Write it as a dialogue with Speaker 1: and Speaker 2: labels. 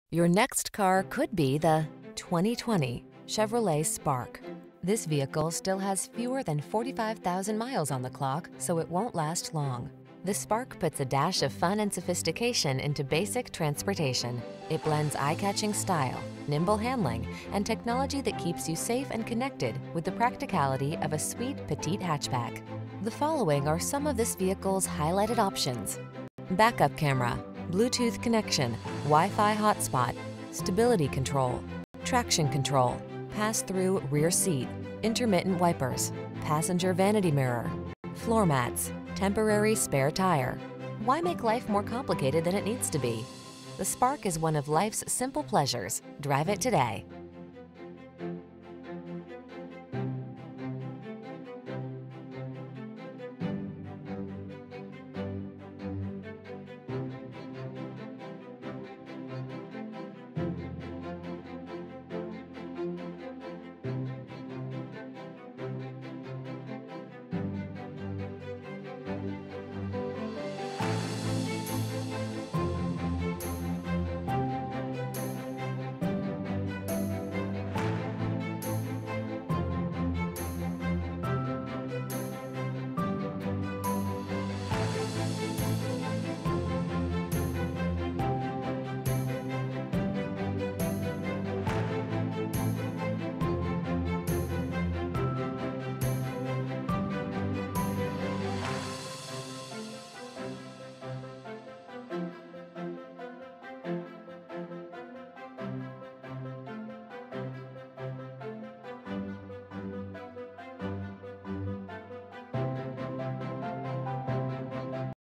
Speaker 1: Your next car could be the 2020 Chevrolet Spark. This vehicle still has fewer than 45,000 miles on the clock, so it won't last long. The Spark puts a dash of fun and sophistication into basic transportation. It blends eye-catching style, nimble handling, and technology that keeps you safe and connected with the practicality of a sweet petite hatchback. The following are some of this vehicle's highlighted options: backup camera, Bluetooth connection, Wi-Fi hotspot, stability control, traction control, pass-through rear seat, intermittent wipers, passenger vanity mirror, floor mats, temporary spare tire. Why make life more complicated than it needs to be? The Spark is one of life's simple pleasures. Drive it today.